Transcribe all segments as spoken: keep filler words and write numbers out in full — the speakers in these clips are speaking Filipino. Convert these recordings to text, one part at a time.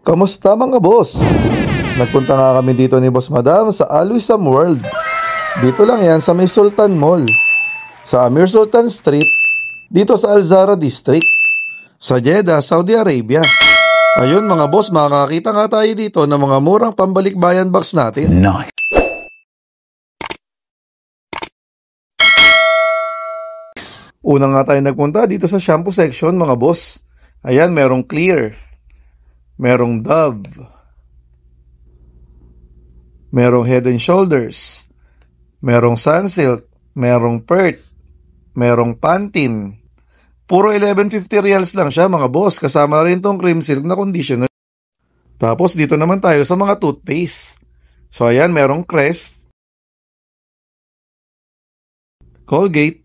Kamusta mga boss? Nagpunta nga kami dito ni Boss Madam sa Al-Wissam World. Dito lang yan sa may Sultan Mall. Sa Amir Sultan Street, dito sa Al-Zahra District. Sa Jeddah, Saudi Arabia. Ayun mga boss, makakakita nga tayo dito ng mga murang pambalikbayan box natin. Nice. Una nga tayo nagpunta dito sa shampoo section mga boss. Ayan, merong Clear. Merong Dove. Merong Head and Shoulders. Merong Sunsilk. Merong Pert. Merong Pantene. Puro eleven fifty reals lang siya mga boss. Kasama rin tong cream silk na conditioner. Tapos dito naman tayo sa mga toothpaste. So ayan, merong Crest. Colgate.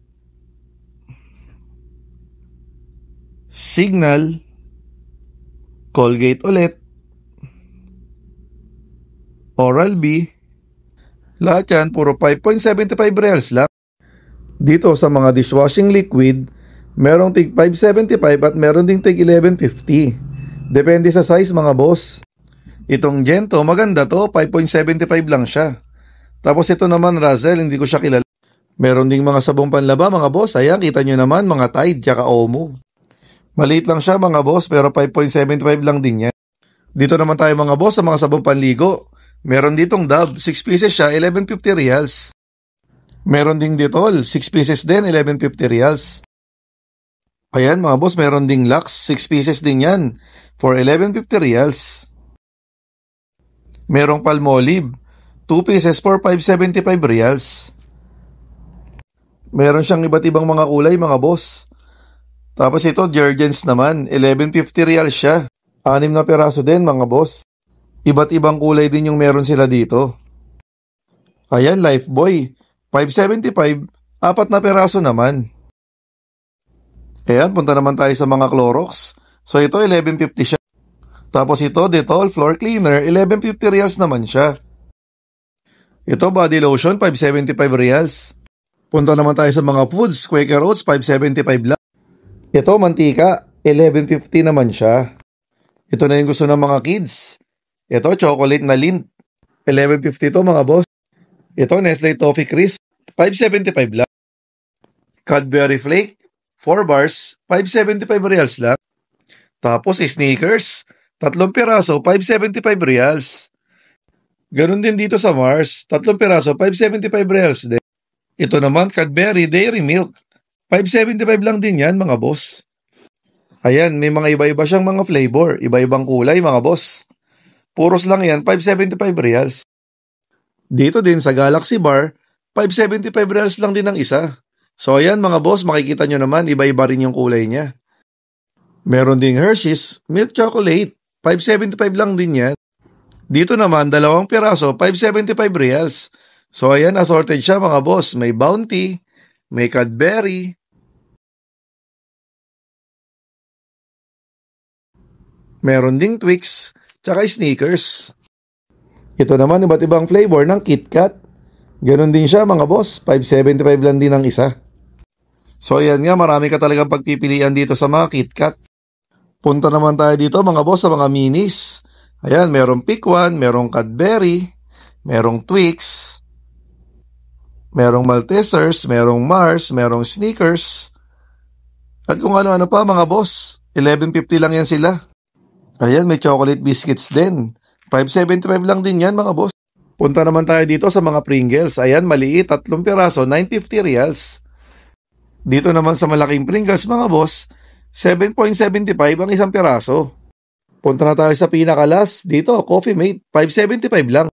Signal. Colgate ulit. Oral-B. Lahat yan, puro five point seven five reals lang. Dito sa mga dishwashing liquid, merong tig five seventy-five at meron ding tig eleven fifty. Depende sa size mga boss. Itong Gento, maganda to, five point seven five lang siya. Tapos ito naman Razel, hindi ko siya kilala. Meron ding mga sabong panlaba mga boss. Ayan, kita nyo naman mga Tide tsaka Omo. Maliit lang siya mga boss, pero five point seven five lang din yan. Dito naman tayo mga boss sa mga sabong panligo. Meron ditong Dove, six pieces siya, eleven fifty reals. Meron ding Dettol, six pieces din, eleven fifty reals. Ayan mga boss, meron ding Lux, six pieces din yan, for eleven fifty reals. Merong Palmolive, two pieces for five seventy-five reals. Meron siyang iba't ibang mga kulay mga boss. Tapos ito, Jergens naman, eleven fifty reals siya. Anim na peraso din mga boss. Iba't ibang kulay din yung meron sila dito. Ayan, Lifebuoy, five seventy-five, apat na peraso naman. Ayan, punta naman tayo sa mga Clorox. So ito, eleven fifty siya. Tapos ito, Dettol Floor Cleaner, eleven fifty reals naman siya. Ito, Body Lotion, five seventy-five reals. Punta naman tayo sa mga foods, Quaker Oats, five seventy-five lang. Ito, mantika, eleven fifty naman siya. Ito na yung gusto ng mga kids. Ito, chocolate na Lindt, eleven fifty to mga boss. Ito, Nestle Toffee Crisp, five seventy-five lang. Cadbury Flake, four bars, five seventy-five reals lang. Tapos, Snickers, tatlong piraso, five seventy-five reals. Ganun din dito sa Mars, tatlong piraso, five seventy-five reals din. Ito naman, Cadbury Dairy Milk, five seventy-five lang din yan mga boss. Ayan, may mga iba-iba siyang mga flavor, iba-ibang kulay mga boss. Puros lang yan, five seventy-five reals. Dito din sa Galaxy Bar, five seventy-five reals lang din ang isa. So ayan mga boss, makikita nyo naman, iba-iba rin yung kulay niya. Meron ding Hershey's Milk Chocolate, five seventy-five lang din yan. Dito naman, dalawang piraso, five seventy-five reals. So ayan, assorted siya mga boss. May Bounty, may Cadbury, meron ding Twix, tsaka Snickers. Ito naman, iba't ibang flavor ng KitKat. Ganon din siya mga boss, five seventy-five lang din ang isa. So ayan nga, marami ka talagang pagpipilian dito sa mga KitKat. Punta naman tayo dito mga boss sa mga minis. Ayan, merong Pick One, merong Cadbury, merong Twix, merong Maltesers, merong Mars, merong Snickers. At kung ano-ano pa mga boss, eleven fifty lang yan sila. Ayan, may chocolate biscuits din. five seventy-five lang din yan mga boss. Punta naman tayo dito sa mga Pringles. Ayan, maliit, tatlong piraso, nine fifty reals. Dito naman sa malaking Pringles mga boss, seven point seven five ang isang piraso. Punta na tayo sa pinakalas. Dito, Coffee Mate, five seventy-five lang.